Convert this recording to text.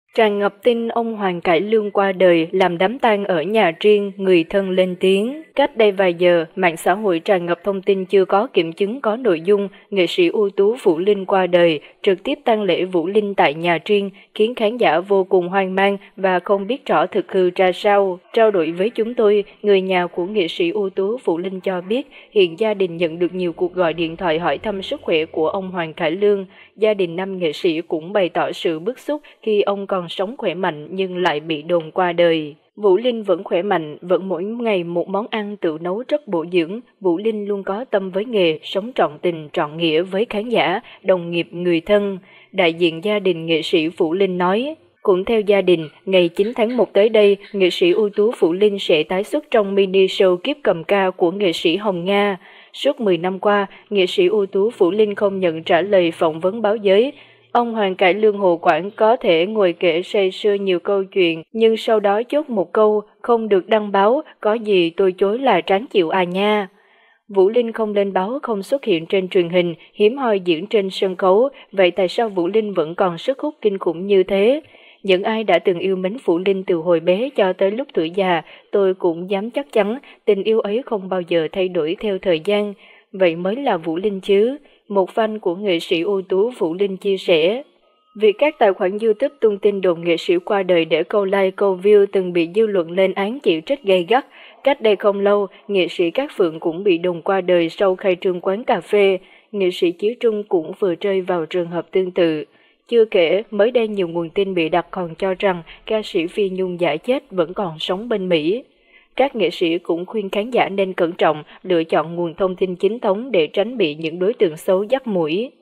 Tràn ngập tin ông Hoàng Cải Lương qua đời làm đám tang ở nhà riêng, người thân lên tiếng. Cách đây vài giờ, mạng xã hội tràn ngập thông tin chưa có kiểm chứng có nội dung nghệ sĩ ưu tú Vũ Linh qua đời, trực tiếp tang lễ Vũ Linh tại nhà riêng, khiến khán giả vô cùng hoang mang và không biết rõ thực hư ra sao. Trao đổi với chúng tôi, người nhà của nghệ sĩ ưu tú Vũ Linh cho biết hiện gia đình nhận được nhiều cuộc gọi điện thoại hỏi thăm sức khỏe của ông Hoàng Cải Lương. Gia đình nam nghệ sĩ cũng bày tỏ sự bức xúc khi ông còn sống khỏe mạnh nhưng lại bị đồn qua đời. Vũ Linh vẫn khỏe mạnh, vẫn mỗi ngày một món ăn tự nấu rất bổ dưỡng. Vũ Linh luôn có tâm với nghề, sống trọn tình, trọn nghĩa với khán giả, đồng nghiệp, người thân. Đại diện gia đình nghệ sĩ Vũ Linh nói, cũng theo gia đình, ngày 9 tháng 1 tới đây, nghệ sĩ ưu tú Vũ Linh sẽ tái xuất trong mini show Kiếp Cầm Ca của nghệ sĩ Hồng Nga. Suốt 10 năm qua, nghệ sĩ ưu tú Vũ Linh không nhận trả lời phỏng vấn báo giới. Ông Hoàng Cải Lương Hồ Quảng có thể ngồi kể say sưa nhiều câu chuyện, nhưng sau đó chốt một câu, không được đăng báo, có gì tôi chối là tráng chịu à nha. Vũ Linh không lên báo, không xuất hiện trên truyền hình, hiếm hoi diễn trên sân khấu, vậy tại sao Vũ Linh vẫn còn sức hút kinh khủng như thế? Những ai đã từng yêu mến Vũ Linh từ hồi bé cho tới lúc tuổi già, tôi cũng dám chắc chắn tình yêu ấy không bao giờ thay đổi theo thời gian. Vậy mới là Vũ Linh chứ? Một fan của nghệ sĩ ưu tú Vũ Linh chia sẻ. Việc các tài khoản YouTube tung tin đồn nghệ sĩ qua đời để câu like câu view từng bị dư luận lên án chỉ trích gay gắt. Cách đây không lâu, nghệ sĩ Cát Phượng cũng bị đồn qua đời sau khai trương quán cà phê. Nghệ sĩ Chí Trung cũng vừa rơi vào trường hợp tương tự. Chưa kể, mới đây nhiều nguồn tin bị đặt còn cho rằng ca sĩ Phi Nhung giả chết vẫn còn sống bên Mỹ. Các nghệ sĩ cũng khuyên khán giả nên cẩn trọng, lựa chọn nguồn thông tin chính thống để tránh bị những đối tượng xấu dắt mũi.